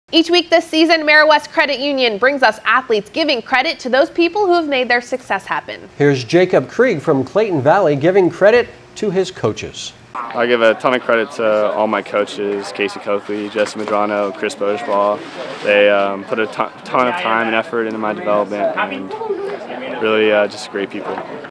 Each week this season, Meriwest Credit Union brings us athletes giving credit to those people who have made their success happen. Here's Jacob Kreig from Clayton Valley giving credit to his coaches. I give a ton of credit to all my coaches, Casey Coakley, Jesse Madrano, Chris Boschball. They put a ton of time and effort into my development, and really just great people.